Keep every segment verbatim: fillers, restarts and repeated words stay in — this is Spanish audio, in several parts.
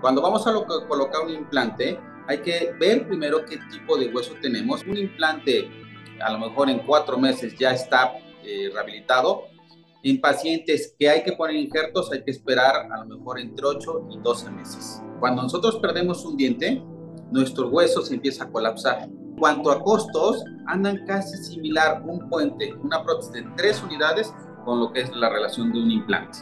Cuando vamos a lo- colocar un implante, hay que ver primero qué tipo de hueso tenemos. Un implante, a lo mejor en cuatro meses ya está eh, rehabilitado. En pacientes que hay que poner injertos, hay que esperar a lo mejor entre ocho y doce meses. Cuando nosotros perdemos un diente, nuestro hueso se empieza a colapsar. En cuanto a costos, andan casi similar un puente, una prótesis de tres unidades con lo que es la relación de un implante.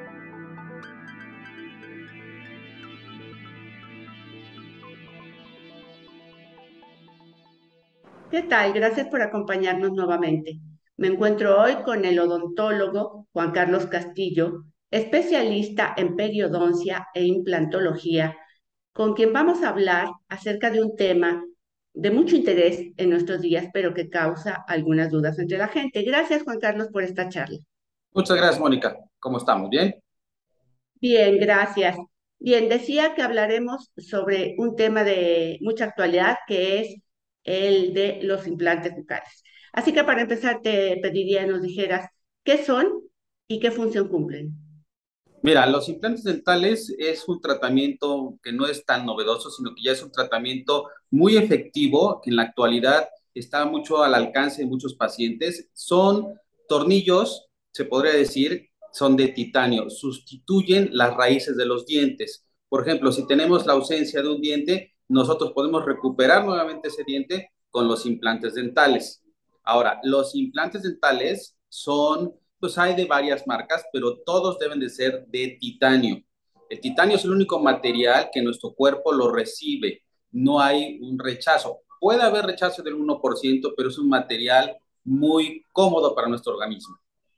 ¿Qué tal? Gracias por acompañarnos nuevamente. Me encuentro hoy con el odontólogo Juan Carlos Castillo, especialista en periodoncia e implantología, con quien vamos a hablar acerca de un tema de mucho interés en nuestros días, pero que causa algunas dudas entre la gente. Gracias, Juan Carlos, por esta charla. Muchas gracias, Mónica. ¿Cómo estamos? ¿Bien? Bien, gracias. Bien, decía que hablaremos sobre un tema de mucha actualidad, que es el de los implantes bucales. Así que para empezar, te pediría que nos dijeras qué son y qué función cumplen. Mira, los implantes dentales es un tratamiento que no es tan novedoso, sino que ya es un tratamiento muy efectivo, que en la actualidad está mucho al alcance de muchos pacientes. Son tornillos, se podría decir, son de titanio, sustituyen las raíces de los dientes. Por ejemplo, si tenemos la ausencia de un diente, nosotros podemos recuperar nuevamente ese diente con los implantes dentales. Ahora, los implantes dentales son, pues hay de varias marcas, pero todos deben de ser de titanio. El titanio es el único material que nuestro cuerpo lo recibe. No hay un rechazo. Puede haber rechazo del uno por ciento, pero es un material muy cómodo para nuestro organismo.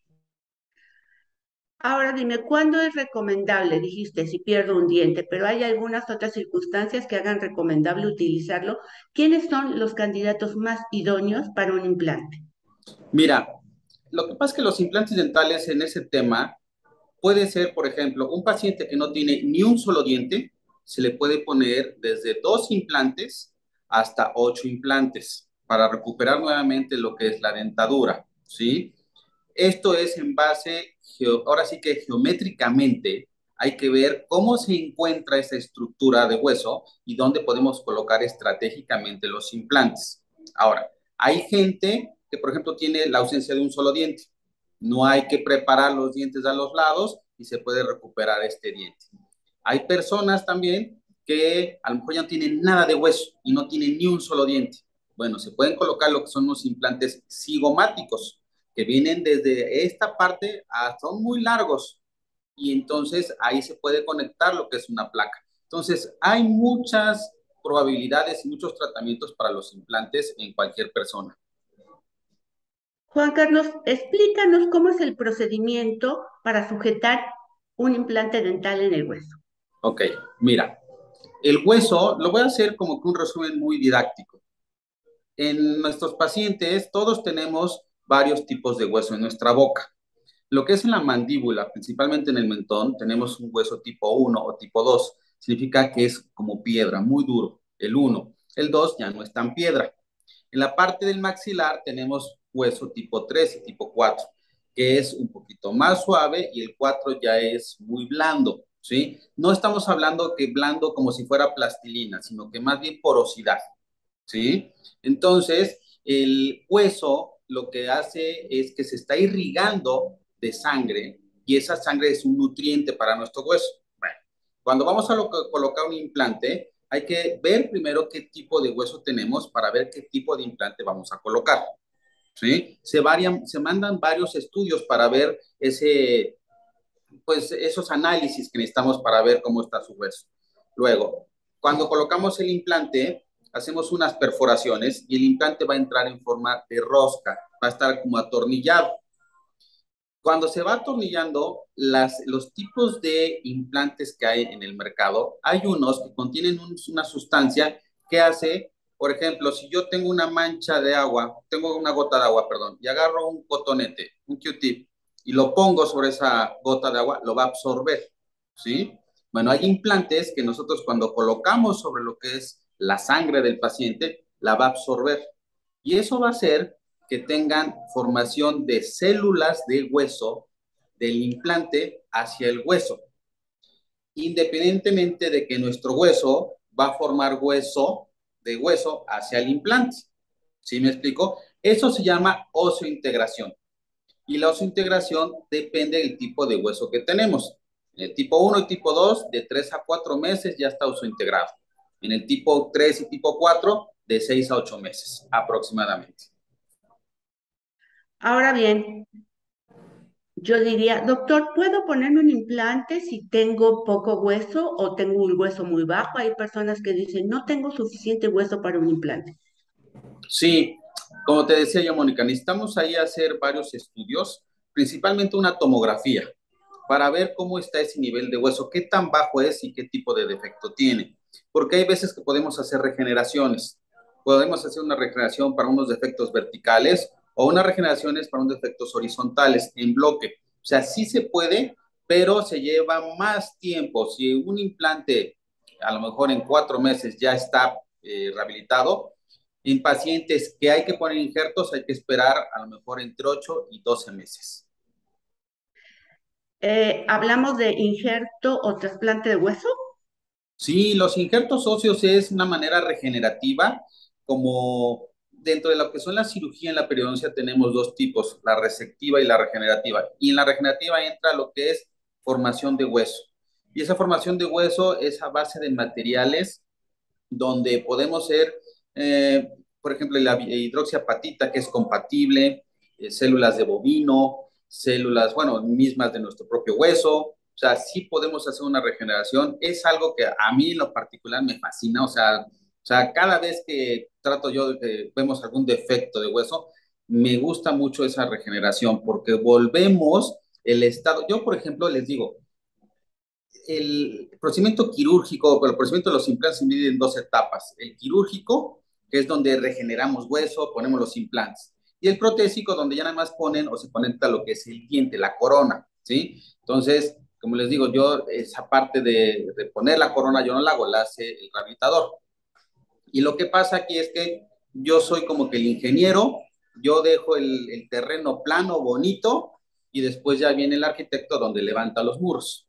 Ahora dime, ¿cuándo es recomendable? Dijiste, si pierdo un diente, pero hay algunas otras circunstancias que hagan recomendable utilizarlo. ¿Quiénes son los candidatos más idóneos para un implante? Mira, lo que pasa es que los implantes dentales en ese tema puede ser, por ejemplo, un paciente que no tiene ni un solo diente, se le puede poner desde dos implantes hasta ocho implantes para recuperar nuevamente lo que es la dentadura, ¿sí? Esto es en base, ahora sí que geométricamente hay que ver cómo se encuentra esa estructura de hueso y dónde podemos colocar estratégicamente los implantes. Ahora, hay gente que, por ejemplo, tiene la ausencia de un solo diente. No hay que preparar los dientes a los lados y se puede recuperar este diente. Hay personas también que a lo mejor ya no tienen nada de hueso y no tienen ni un solo diente. Bueno, se pueden colocar lo que son los implantes cigomáticos, que vienen desde esta parte a, son muy largos y entonces ahí se puede conectar lo que es una placa. Entonces, hay muchas probabilidades y muchos tratamientos para los implantes en cualquier persona. Juan Carlos, explícanos cómo es el procedimiento para sujetar un implante dental en el hueso. Ok, mira, el hueso, lo voy a hacer como que un resumen muy didáctico. En nuestros pacientes, todos tenemos varios tipos de hueso en nuestra boca. Lo que es en la mandíbula, principalmente en el mentón, tenemos un hueso tipo uno o tipo dos. Significa que es como piedra, muy duro, el uno. El dos ya no es tan piedra. En la parte del maxilar tenemos hueso tipo tres y tipo cuatro, que es un poquito más suave y el cuatro ya es muy blando, ¿sí? No estamos hablando que blando como si fuera plastilina, sino que más bien porosidad, ¿sí? Entonces, el hueso lo que hace es que se está irrigando de sangre y esa sangre es un nutriente para nuestro hueso. Bueno, cuando vamos a lo, colocar un implante, hay que ver primero qué tipo de hueso tenemos para ver qué tipo de implante vamos a colocar, ¿sí? Se, varian, se mandan varios estudios para ver ese, pues, esos análisis que necesitamos para ver cómo está su hueso. Luego, cuando colocamos el implante, hacemos unas perforaciones y el implante va a entrar en forma de rosca, va a estar como atornillado. Cuando se va atornillando, las, los tipos de implantes que hay en el mercado, hay unos que contienen un, una sustancia que hace, por ejemplo, si yo tengo una mancha de agua, tengo una gota de agua, perdón, y agarro un cotonete, un Q-tip, y lo pongo sobre esa gota de agua, lo va a absorber, ¿sí? Bueno, hay implantes que nosotros cuando colocamos sobre lo que es la sangre del paciente, la va a absorber. Y eso va a hacer que tengan formación de células de hueso del implante hacia el hueso. independientemente de que nuestro hueso va a formar hueso de hueso hacia el implante. ¿Sí me explico? Eso se llama osseointegración. Y la osseointegración depende del tipo de hueso que tenemos. En el tipo uno y tipo dos, de tres a cuatro meses ya está osseointegrado. En el tipo tres y tipo cuatro, de seis a ocho meses aproximadamente. Ahora bien, yo diría, doctor, ¿puedo ponerme un implante si tengo poco hueso o tengo un hueso muy bajo? Hay personas que dicen, no tengo suficiente hueso para un implante. Sí, como te decía yo, Mónica, necesitamos ahí hacer varios estudios, principalmente una tomografía, para ver cómo está ese nivel de hueso, qué tan bajo es y qué tipo de defecto tiene. Porque hay veces que podemos hacer regeneraciones. Podemos hacer una regeneración para unos defectos verticales o unas regeneraciones para unos defectos horizontales en bloque. O sea, sí se puede, pero se lleva más tiempo. Si un implante, a lo mejor en cuatro meses ya está eh, rehabilitado, en pacientes que hay que poner injertos hay que esperar a lo mejor entre ocho y doce meses. Eh, ¿hablamos de injerto o trasplante de hueso? Sí, los injertos óseos es una manera regenerativa, como dentro de lo que son la cirugía en la periodoncia tenemos dos tipos, la resectiva y la regenerativa. Y en la regenerativa entra lo que es formación de hueso. Y esa formación de hueso es a base de materiales donde podemos ser, eh, por ejemplo, la hidroxiapatita, que es compatible, eh, células de bovino, células, bueno, mismas de nuestro propio hueso. O sea, sí podemos hacer una regeneración. Es algo que a mí en lo particular me fascina. O sea, o sea cada vez que trato yo de que vemos algún defecto de hueso, me gusta mucho esa regeneración porque volvemos el estado. Yo, por ejemplo, les digo, el procedimiento quirúrgico, el procedimiento de los implantes se divide en dos etapas. El quirúrgico, que es donde regeneramos hueso, ponemos los implantes. Y el protésico, donde ya nada más ponen o se conecta lo que es el diente, la corona, ¿sí? Entonces, como les digo, yo esa parte de, de poner la corona yo no la hago, la hace el rehabilitador. Y lo que pasa aquí es que yo soy como que el ingeniero, yo dejo el, el terreno plano, bonito, y después ya viene el arquitecto donde levanta los muros.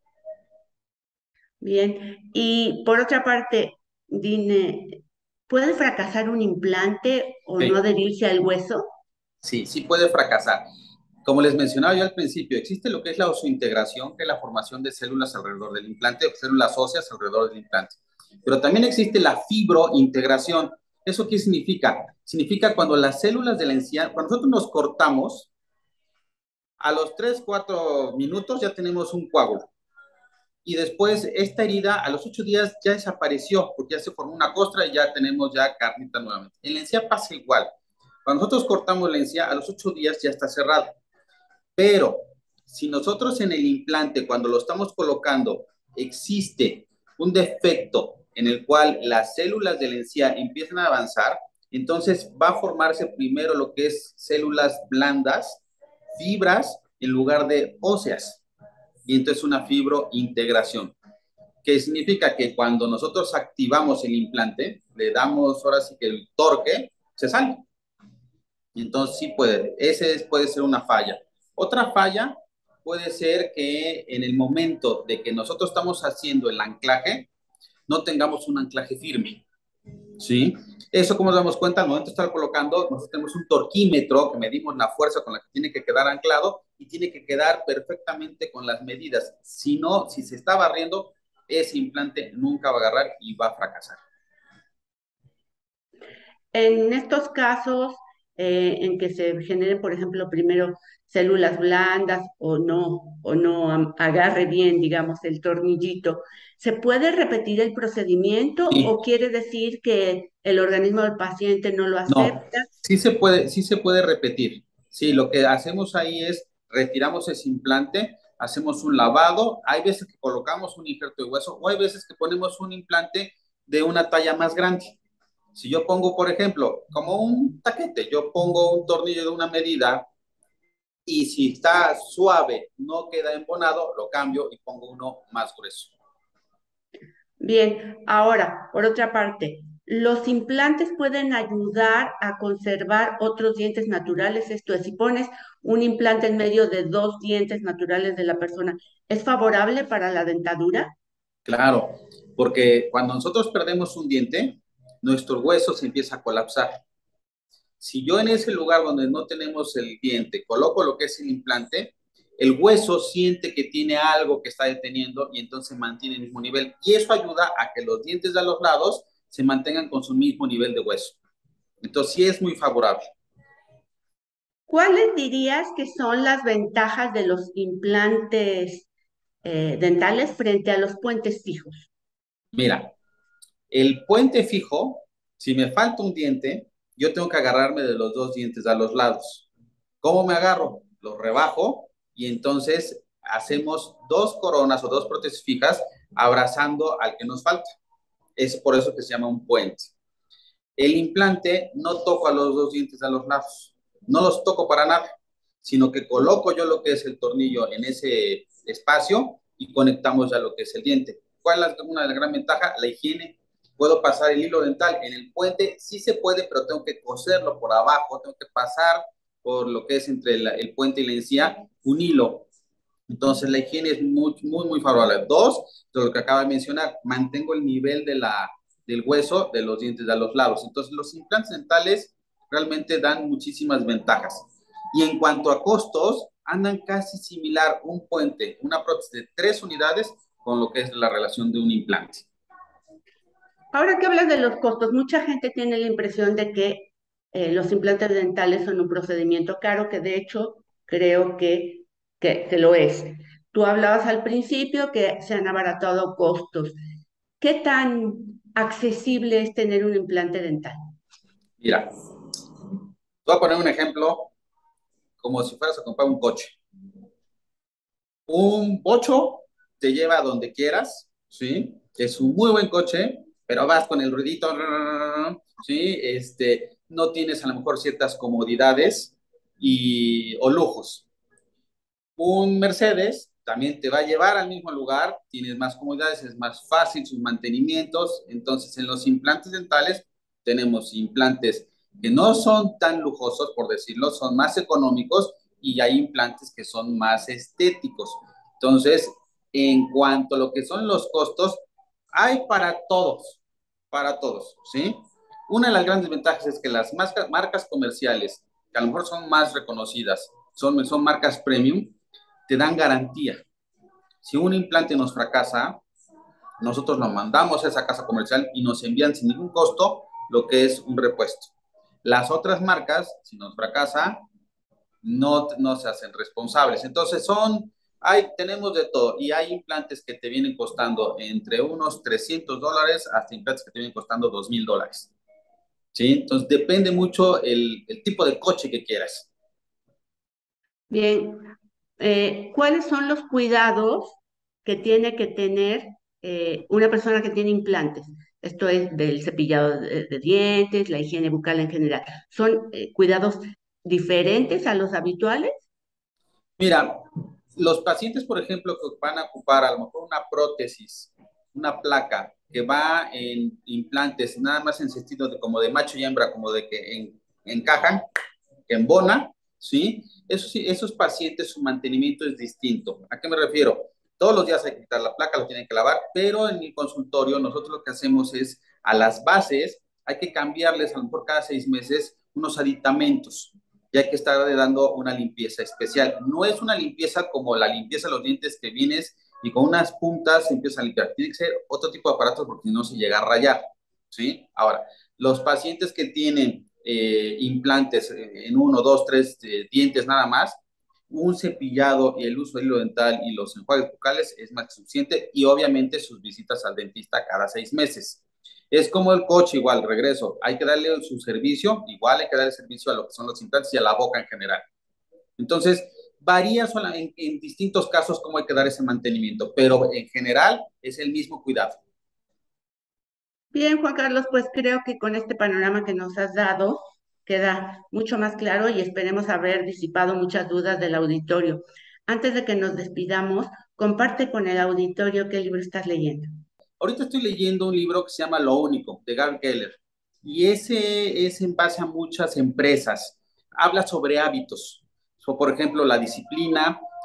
Bien. Y por otra parte, dime, ¿puede fracasar un implante o no Sí. adherirse al hueso? Sí, sí puede fracasar. Como les mencionaba yo al principio, existe lo que es la osseointegración, que es la formación de células alrededor del implante, o células óseas alrededor del implante. Pero también existe la fibrointegración. ¿Eso qué significa? Significa cuando las células de la encía, cuando nosotros nos cortamos, a los tres, cuatro minutos ya tenemos un coágulo. Y después esta herida a los ocho días ya desapareció, porque ya se formó una costra y ya tenemos ya carnita nuevamente. En la encía pasa igual. Cuando nosotros cortamos la encía, a los ocho días ya está cerrado. Pero si nosotros en el implante, cuando lo estamos colocando, existe un defecto en el cual las células de la encía empiezan a avanzar, entonces va a formarse primero lo que es células blandas, fibras, en lugar de óseas. Y entonces una fibrointegración, que significa que cuando nosotros activamos el implante, le damos ahora sí que el torque, se sale. Entonces sí puede, ese puede ser una falla. Otra falla puede ser que en el momento de que nosotros estamos haciendo el anclaje, no tengamos un anclaje firme, ¿sí? Eso, como nos damos cuenta, al momento de estar colocando, nosotros tenemos un torquímetro que medimos la fuerza con la que tiene que quedar anclado y tiene que quedar perfectamente con las medidas. Si no, si se está barriendo, ese implante nunca va a agarrar y va a fracasar. En estos casos eh, en que se generen, por ejemplo, primero células blandas o no, o no am- agarre bien, digamos, el tornillito, ¿se puede repetir el procedimiento Sí, o quiere decir que el organismo del paciente no lo no, acepta? sí se puede, sí se puede repetir. Sí, lo que hacemos ahí es retiramos ese implante, hacemos un lavado. Hay veces que colocamos un injerto de hueso o hay veces que ponemos un implante de una talla más grande. Si yo pongo, por ejemplo, como un taquete, yo pongo un tornillo de una medida y si está suave, no queda embonado, lo cambio y pongo uno más grueso. Bien, ahora, por otra parte, los implantes pueden ayudar a conservar otros dientes naturales. Esto es, si pones un implante en medio de dos dientes naturales de la persona, ¿es favorable para la dentadura? Claro, porque cuando nosotros perdemos un diente, nuestro hueso se empieza a colapsar. Si yo en ese lugar donde no tenemos el diente coloco lo que es el implante, el hueso siente que tiene algo que está deteniendo y entonces mantiene el mismo nivel. Y eso ayuda a que los dientes de los lados se mantengan con su mismo nivel de hueso. Entonces sí es muy favorable. ¿Cuáles dirías que son las ventajas de los implantes eh, dentales frente a los puentes fijos? Mira, el puente fijo, si me falta un diente, yo tengo que agarrarme de los dos dientes a los lados. ¿Cómo me agarro? Los rebajo y entonces hacemos dos coronas o dos prótesis fijas abrazando al que nos falta. Es por eso que se llama un puente. El implante no toco a los dos dientes a los lados, no los toco para nada, sino que coloco yo lo que es el tornillo en ese espacio y conectamos ya lo que es el diente. ¿Cuál es una de las grandes ventajas? La higiene. Puedo pasar el hilo dental en el puente, sí se puede, pero tengo que coserlo por abajo, tengo que pasar por lo que es entre la, el puente y la encía un hilo. Entonces la higiene es muy, muy, muy favorable. Dos, de lo que acaba de mencionar, mantengo el nivel de la, del hueso de los dientes de los lados. Entonces los implantes dentales realmente dan muchísimas ventajas. Y en cuanto a costos, andan casi similar un puente, una prótesis de tres unidades con lo que es la relación de un implante. Ahora que hablas de los costos, mucha gente tiene la impresión de que eh, los implantes dentales son un procedimiento caro, que de hecho creo que, que, que lo es. Tú hablabas al principio que se han abaratado costos. ¿Qué tan accesible es tener un implante dental? Mira, te voy a poner un ejemplo como si fueras a comprar un coche. Un ocho te lleva a donde quieras, ¿sí? Es un muy buen coche, pero vas con el ruidito, ¿sí? Este, no tienes a lo mejor ciertas comodidades y, o lujos. Un Mercedes también te va a llevar al mismo lugar, tienes más comodidades, es más fácil sus mantenimientos. Entonces, en los implantes dentales tenemos implantes que no son tan lujosos, por decirlo, son más económicos y hay implantes que son más estéticos. Entonces, en cuanto a lo que son los costos, hay para todos, para todos, ¿sí? Una de las grandes ventajas es que las marcas comerciales, que a lo mejor son más reconocidas, son, son marcas premium, te dan garantía. Si un implante nos fracasa, nosotros lo mandamos a esa casa comercial y nos envían sin ningún costo lo que es un repuesto. Las otras marcas, si nos fracasa, no, no se hacen responsables. Entonces son, hay, tenemos de todo y hay implantes que te vienen costando entre unos trescientos dólares hasta implantes que te vienen costando dos mil dólares. ¿Sí? Entonces depende mucho el, el tipo de coche que quieras. Bien, eh, ¿cuáles son los cuidados que tiene que tener eh, una persona que tiene implantes? Esto es del cepillado de, de dientes, la higiene bucal en general. ¿Son eh, cuidados diferentes a los habituales? Mira, los pacientes, por ejemplo, que van a ocupar a lo mejor una prótesis, una placa que va en implantes, nada más en sentido de como de macho y hembra, como de que en, encajan, que embona, ¿sí? Esos, esos pacientes, su mantenimiento es distinto. ¿A qué me refiero? Todos los días hay que quitar la placa, lo tienen que lavar, pero en el consultorio nosotros lo que hacemos es a las bases, hay que cambiarles a lo mejor cada seis meses unos aditamentos y hay que estar dando una limpieza especial. No es una limpieza como la limpieza de los dientes que vienes y con unas puntas se empieza a limpiar. Tiene que ser otro tipo de aparatos porque si no se llega a rayar, ¿sí? Ahora, los pacientes que tienen eh, implantes en uno, dos, tres eh, dientes nada más, un cepillado y el uso del hilo dental y los enjuagues bucales es más que suficiente y obviamente sus visitas al dentista cada seis meses. Es como el coche, igual, regreso. Hay que darle su servicio, igual hay que darle servicio a lo que son los implantes y a la boca en general. Entonces, varía en, en distintos casos cómo hay que dar ese mantenimiento, pero en general es el mismo cuidado. Bien, Juan Carlos, pues creo que con este panorama que nos has dado queda mucho más claro y esperemos haber disipado muchas dudas del auditorio. Antes de que nos despidamos, comparte con el auditorio qué libro estás leyendo. Ahorita estoy leyendo un libro que se llama Lo Único, de Gary Keller, y ese es en base a muchas empresas. Habla sobre hábitos, so, por ejemplo, la disciplina,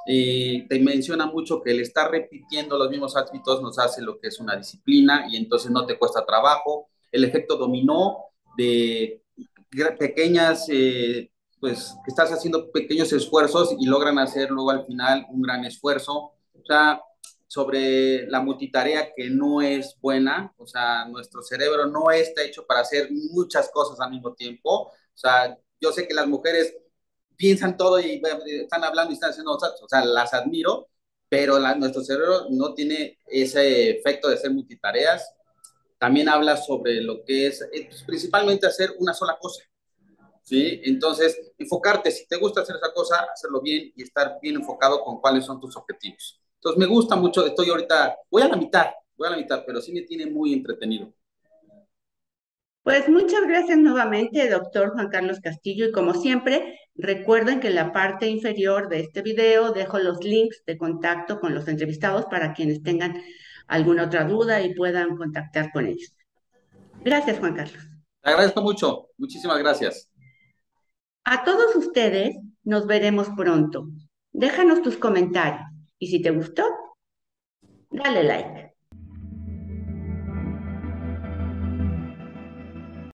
Eh, te menciona mucho que el estar repitiendo los mismos hábitos nos hace lo que es una disciplina y entonces no te cuesta trabajo. El efecto dominó de pequeñas, eh, pues que estás haciendo pequeños esfuerzos y logran hacer luego al final un gran esfuerzo. O sea, sobre la multitarea que no es buena, o sea, nuestro cerebro no está hecho para hacer muchas cosas al mismo tiempo. O sea, yo sé que las mujeres piensan todo y bueno, están hablando y están haciendo, o sea, las admiro, pero la, nuestro cerebro no tiene ese efecto de ser multitareas. También habla sobre lo que es, eh, pues, principalmente hacer una sola cosa, ¿sí? Entonces, enfocarte, si te gusta hacer esa cosa, hacerlo bien y estar bien enfocado con cuáles son tus objetivos. Entonces, me gusta mucho, estoy ahorita, voy a la mitad, voy a la mitad, pero sí me tiene muy entretenido. Pues muchas gracias nuevamente, doctor Juan Carlos Castillo, y como siempre, recuerden que en la parte inferior de este video dejo los links de contacto con los entrevistados para quienes tengan alguna otra duda y puedan contactar con ellos. Gracias, Juan Carlos. Te agradezco mucho, muchísimas gracias. A todos ustedes nos veremos pronto. Déjanos tus comentarios y si te gustó, dale like.